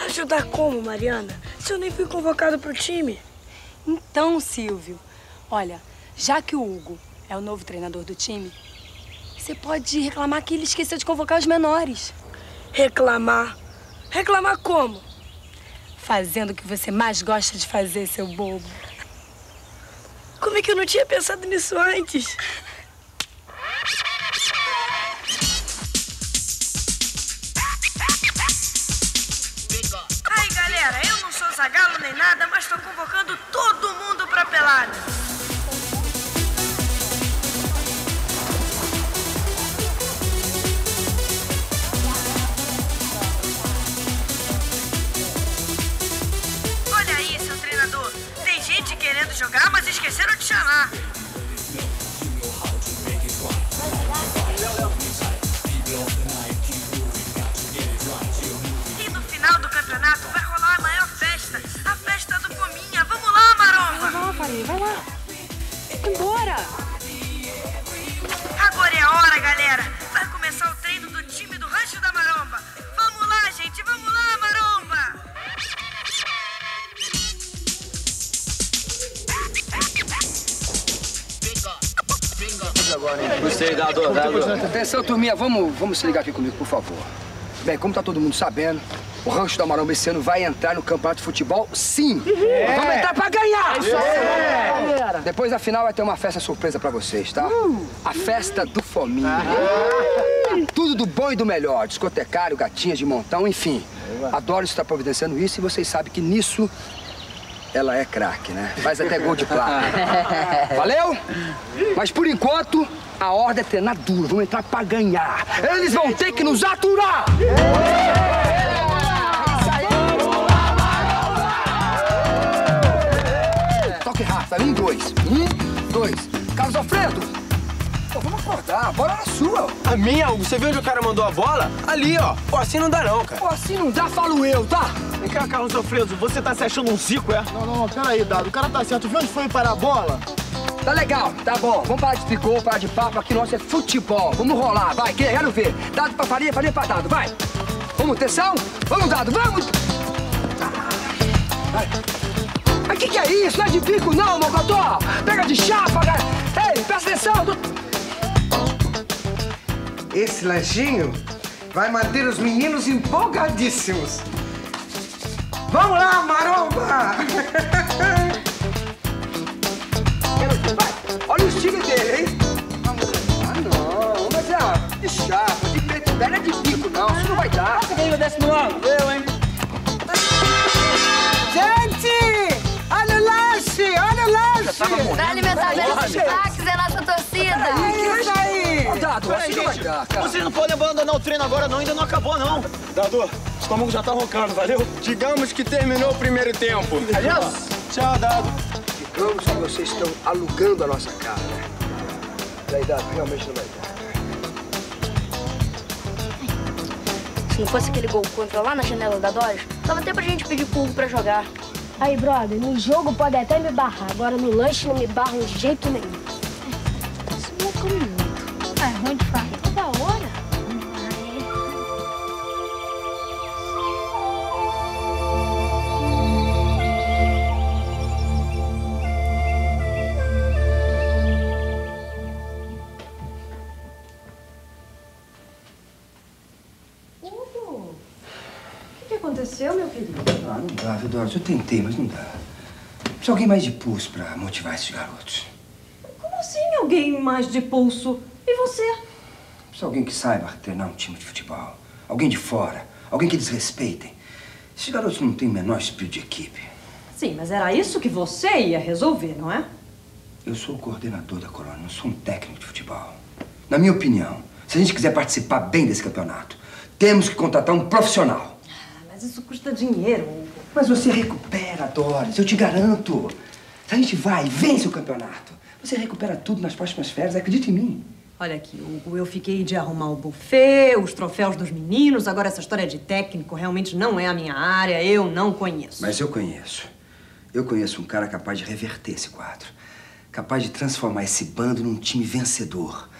Ajudar como, Mariana? Se eu nem fui convocado pro time. Então, Silvio, olha, já que o Hugo é o novo treinador do time, você pode reclamar que ele esqueceu de convocar os menores. Reclamar? Reclamar como? Fazendo o que você mais gosta de fazer, seu bobo. Como é que eu não tinha pensado nisso antes? Ai, galera, eu não sou Zagallo nem nada, mas tô convocando todo mundo pra pelada. Olha aí, seu treinador. Tem gente querendo jogar, mas esqueceram de chamar. E no final do campeonato vai rolar a maior festa. A festa do Pominha. Vamos lá, Maromba. Vai lá, Farinha, vai lá. Embora. Agora é a hora, galera. Vai começar o treino do time do Rancho da Maromba. Vamos lá, gente. Vamos lá, Maromba. Agora, hein? Gostei, Dado. Atenção, turminha, vamos se ligar aqui comigo, por favor. Bem, como tá todo mundo sabendo, o Rancho da Maromba esse ano vai entrar no campeonato de futebol, sim! Vamos entrar pra ganhar! Depois da final vai ter uma festa surpresa pra vocês, tá? A festa do Fominha. Tudo do bom e do melhor, discotecário, gatinhas de montão, enfim. A Doris está providenciando isso e vocês sabem que nisso ela é craque, né? Faz até gol de placa. Valeu? Mas por enquanto, a ordem é treinar duro. Vamos entrar pra ganhar. Eles vão ter que nos aturar! Toque rápido, vai. 1, 2. 1, 2. Carlos Alfredo! Pô, vamos acordar. A bola é sua. A minha, Hugo? Você viu onde o cara mandou a bola? Ali, ó. Pô, assim não dá não, cara. Pô, assim não dá, falo eu, tá? Vem cá, Carlos Alfredo. Você tá se achando um zico, é? Não, peraí, Dado. O cara tá certo. Viu onde foi parar a bola? Tá legal, tá bom. Vamos parar de tricô, parar de papo. Aqui nosso é futebol. Vamos rolar, vai. Quero ver. Dado pra Farinha, Farinha pra Dado, vai. Vamos, atenção? Vamos, Dado, vamos! Vai. Mas que é isso? Não é de bico, não, Mocotó! Pega de chapa, cara! Ei, presta atenção! Esse lanchinho vai manter os meninos empolgadíssimos. Vamos lá, Maromba! Olha o estilo dele, hein? Ah, não, mas é de chapa, de preto velho, é de bico, não. Isso não vai dar. Quem desce no ângulo? Eu, hein? Gente! Olha o lanche! Olha o lanche! Pra aniversário dos craques é nossa torcida. Que isso aí? Dado, assim não vai dar, cara. Vocês não podem abandonar o treino agora não, ainda não acabou não. Dado, o estômago já tá roncando, valeu? Digamos que terminou o primeiro tempo. Adiós. Tchau, Dado. Digamos que vocês estão alugando a nossa cara, né? Daí, Dado, realmente não vai dar. Se não fosse aquele gol contra lá na janela da Doris, dava até pra gente pedir pro Hugo pra jogar. Aí, brother, no jogo pode até me barrar. Agora no lanche não me barram de jeito nenhum. Isso não é muito. É ruim de fazer. Toda hora. O que aconteceu, meu querido? Ah, não dá, viu, Doris? Eu tentei, mas não dá. Precisa de alguém mais de pulso pra motivar esses garotos. Como assim alguém mais de pulso? E você? Precisa de alguém que saiba treinar um time de futebol. Alguém de fora. Alguém que eles respeitem. Esses garotos não têm o menor espírito de equipe. Sim, mas era isso que você ia resolver, não é? Eu sou o coordenador da colônia, não sou um técnico de futebol. Na minha opinião, se a gente quiser participar bem desse campeonato, temos que contratar um profissional. Mas isso custa dinheiro, Hugo. Mas você recupera, Doris, eu te garanto. Se a gente vai e vence o campeonato, você recupera tudo nas próximas férias, acredita em mim. Olha aqui, Hugo, eu fiquei de arrumar o buffet, os troféus dos meninos. Agora, essa história de técnico realmente não é a minha área, eu não conheço. Mas eu conheço. Eu conheço um cara capaz de reverter esse quadro. Capaz de transformar esse bando num time vencedor.